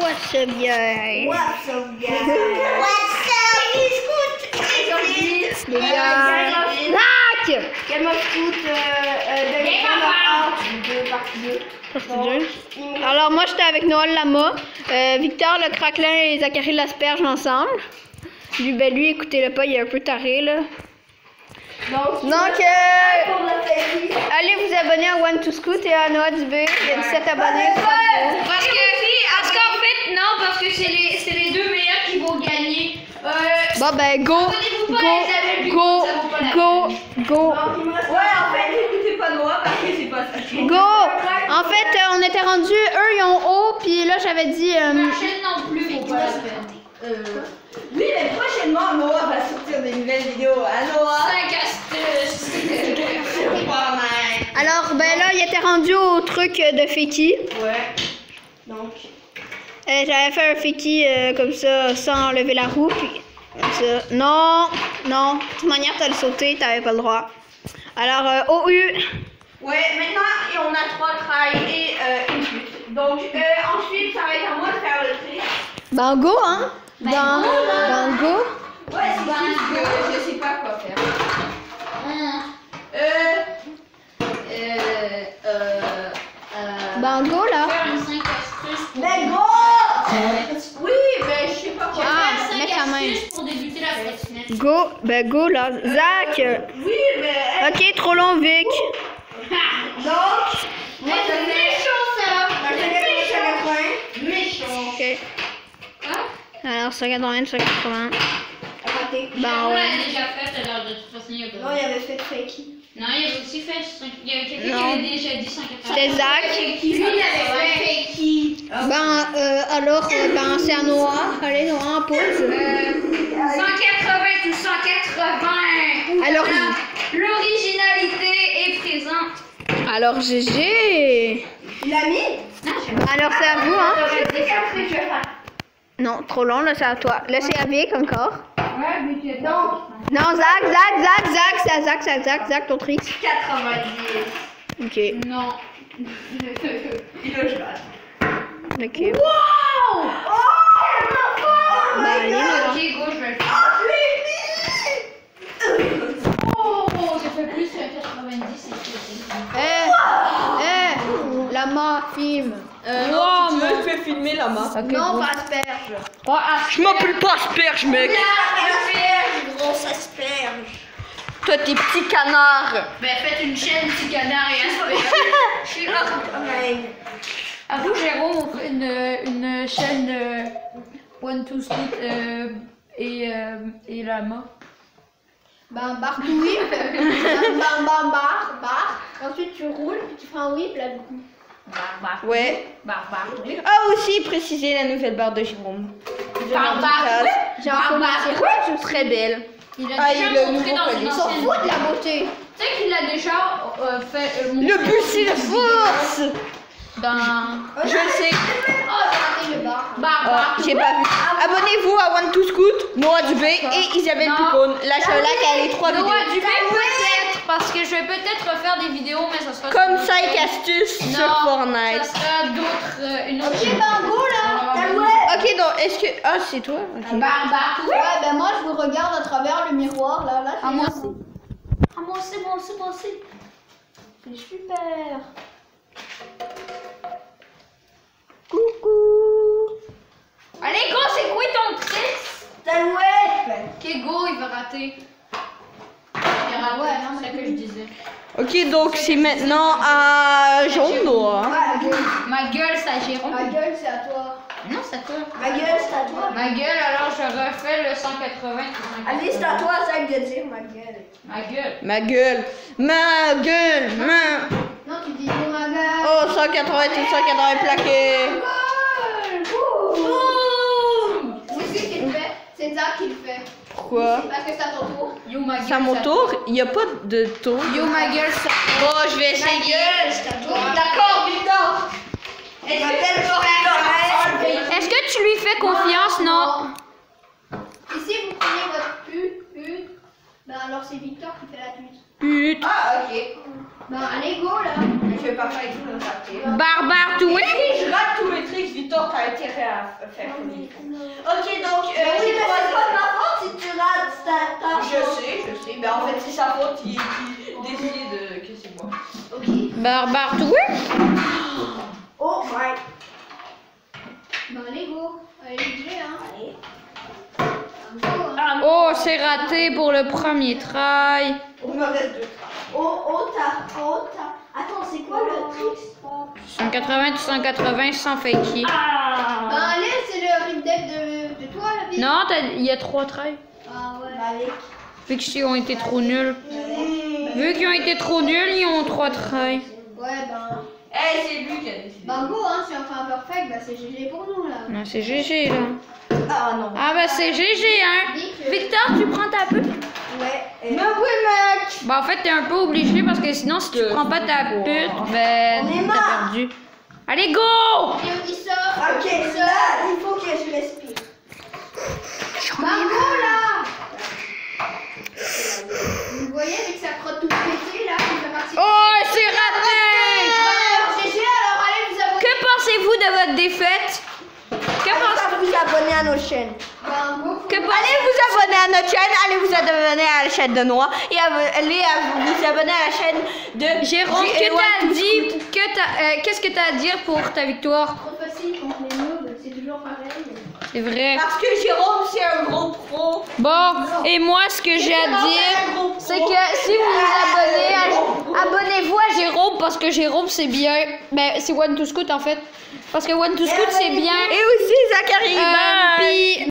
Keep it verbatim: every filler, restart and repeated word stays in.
What's up, guys? What's up, guys? What's up? Les gars. Zach! Game of Foot euh, euh, de Game of Art deux partie deux. Partie deux. Alors, moi, j'étais avec Noël Lama, euh, Victor le Craquelin et Zachary l'Asperge ensemble. Lui, ben, lui, écoutez-le pas, il est un peu taré, là. Donc, Donc euh, allez vous abonner à One to Scoot et à Noah Dubé. Il y a dix-sept abonnés. Parce que, parce qu'en fait, non, parce que c'est les, c'est les deux meilleurs qui vont gagner. Euh, Bon, ben, go, abonnez-vous go, pas à Isabelle Bucco, go, ça vaut pas la go, go, ouais, en fait, n'écoutez pas Noah parce que c'est pas ça. go. En fait, euh, on était rendus, eux, ils ont haut, puis là, j'avais dit... Euh, La chaîne non plus vaut pas la peine. Euh, oui, mais prochainement, Noah va sortir des nouvelles vidéos à Noah. cinq astuces. alors, ben là, il était rendu au truc de Feki. Ouais. Donc. Euh, J'avais fait un Feki euh, comme ça, sans lever la roue, puis comme ça. Non, non, de toute manière, t'as le sauté, t'avais pas le droit. Alors, euh, O U. Ouais, maintenant, on a trois trails et euh, une chute. Donc, euh, ensuite, ça va être à moi de faire le tri. Ben, go, hein? Ben, ben, go. Ouais, c'est juste que je sais pas quoi faire. Euh. Euh. Euh. euh... Ben, go, là. Faire une cinq astuces pour Mais gros! Oui, mais je sais pas quoi Ah, faire. mets cinq ta main. astuces pour débuter la trottinette. Go, ben, go, là. Zach. Oui, mais. Ok, trop long, Vic. Donc, moi, je C'est fais. méchant ça. Je fais quatre-vingts. Méchant. Ok. Hein? Alors, cent quatre-vingts, cent quatre-vingts. Raté. Ben, On ouais. l'a déjà fait alors de toute façon il y a Non, pas. il y avait fait Fakey. Non, il y avait aussi fait cinq. Il y avait quelqu'un qui Non. avait déjà dit cent quatre-vingts. C'était Zach. Lui il avait fait Fakey. Ben, euh, alors, euh, ben, c'est à Noah. Allez, Noah, en pause. cent quatre-vingts ou cent quatre-vingts. Alors, L'originalité est présente. alors, G G. Il a mis? Alors, c'est à vous, hein? Je sais qu'après, je vais faire. Non, trop long, là, c'est à toi. Là, c'est à Vic encore. Ouais, mais tu es donc. Non, Zach, Zach, Zach, Zach, c'est à Zach, Zach, Zach, Zach, ton tricks. quatre-vingt-dix. Ok, Non. Il le joue. ok. Wow! Oh! Oh! Bah, allez, Noah. Ok, go, je vais le faire. Oh, je l'ai mis! Oh, ça fait plus que quatre-vingt-dix. Eh, eh, Lama, film. Euh, Wow, non, si tu veux, mon- je peux filmer là-bas. Ok, Non, go. pas asperge. Oh, ah, Je m'appelle pas Asperge, mec. Asperge, grosse asperge. Toi, t'es petit canard. Ben, faites une chaîne petit canard et asperge. Je suis hors domaine. À vous, Jérôme, on fait une, une chaîne euh, One Two Scoot euh, et, euh, et Lama. ben, barre tout whip. Ben, ben, ben, barre, barre. Ensuite, tu roules, puis tu fais un whip, là, du coup. Barbare. Ouais. Barbare. Ah, aussi, préciser la nouvelle barre de Jérôme. Barbare. J'ai un peu Barbare. Très belle. Il a Ah, déjà il est montré nouveau dans collier. une Ils s'en ancienne foutent de vidéo. la beauté. Tu sais qu'il a déjà euh, fait euh, montré Le but, c'est la force. dans... Je le sais. Oh, j'ai raté le bar. Barbare. Oh, j'ai pas vu. Abonnez-vous à One to Scoot, Noah Dubé et Isabelle Non. Pucone. Lâche un like à les trois vidéos. Noah Dubé peut-être, parce que je vais peut-être refaire des vidéos, mais ça sera... Comme sur cinq d'autres- astuces sur Non, Fortnite. ça sera d'autres... euh, une autre... Ok, ben, go, là. Ah, Ouais. Ok, donc, est-ce que... Ah, c'est toi? Ok. Barbare. Ouais, ben, moi, je vous regarde à travers le miroir, là, là. Ah, je moi suis aussi. Ah, moi aussi, moi aussi, moi aussi. C'est super. Coucou. Allez, go, c'est quoi ton trick? Talouette! Ok, go, il va rater. Il va rater, Ouais, non, c'est ce que je disais. Ok, donc c'est maintenant à jaune, Noah. Ouais, Ma gueule, c'est à Jérôme. Ma gueule, c'est à toi. Non, c'est à toi. ma gueule, c'est à toi. Ma gueule, alors je refais le cent quatre-vingts. Allez, c'est à toi, Zach, de dire ma gueule. Ma gueule. Ma gueule. Ma gueule. Ma... Non, tu dis oh, ma gueule. Oh, cent quatre-vingts, tout cent quatre-vingts plaqué. Oui, c'est ce qu'il fait. C'est Zach qui le fait. Pourquoi? Parce que c'est à ton tour. Yo, ma gueule. C'est à mon c'est tour? Il n'y a pas de tour. Yo, ma gueule, ça. Bon, je vais Ma essayer. gueule, c'est à toi. D'accord, Victor. Elle va tellement faire. Est-ce que tu lui fais confiance? Non. Ici, vous prenez votre pute, pute. Ben alors, c'est Victor qui fait la pute. Pute. Ah, ok. Ben, allez, go, là. Mais je vais pas faire tout le raté. Barbare tout. Si je rate tous mes tricks, Victor, t'as été intérêt à faire comme il faut. Ok, donc, euh, Oui, les mais trois c'est pas ma faute si tu rates ta ta Je sais, je sais. Mais en fait, c'est sa faute qui, qui décide de que c'est moi. Ok. Barbare, tout Oh my. Ben, allez, go. Allez, jouez, hein. Allez. Go, hein. Ah, Oh, c'est raté pour le premier try. On me reste deux. Oh, oh, t'as. Oh, t'as. Attends, c'est quoi le trick? cent quatre-vingts, cent quatre-vingts sans fakey. Ah. Ben, allez, c'est le rip deck de, de toi, la vie. Non, t'as- il y a trois tries. Ah, ouais. Avec. Vu qu'ils ont été trop nuls. Vu qu'ils ont été trop nuls, ils ont trois tries. Ouais, ben. Eh, c'est lui qui a décidé. Ben, go, hein. Si on fait un perfect, ben, c'est G G pour nous, là. Non, c'est G G, là. Ah non. Ah, bah, c'est G G, hein. Dis que- Victor, tu prends ta pute? Ouais. Mais oui, mec. Bah, en fait, t'es un peu obligé parce que sinon, si tu prends pas ta pute, ben, On est t'as mort. perdu. Allez, go! Et on dit ça. Ok, là, il faut que je respire. Ben, go, là. Vous voyez, avec sa crotte toute pétée, là, qui fait partie. Oh, c'est raté! Ben, G G, alors allez, vous abonnez. Que pensez-vous de votre défaite? Que Allez pensez vous abonner à nos chaînes. Ben, go. que Allez pensez- vous abonner à notre chaîne, allez vous abonner à la chaîne de Noah et à- allez à vous abonner à la chaîne de Jérôme, G- que One t'as Two dit? Scoot. Que t'as- euh, Qu'est-ce que t'as à dire pour ta victoire? Trop facile contre les noobs, c'est toujours pareil. C'est vrai. Parce que Jérôme c'est un gros pro. Bon, et moi, ce que j'ai à dire, c'est que si vous vous abonnez, à- abonnez-vous à Jérôme parce que Jérôme, c'est bien. Ben, c'est One to Scoot en fait. Parce que One to Scoot, c'est bien. Et aussi Zachary. Euh, bye. puis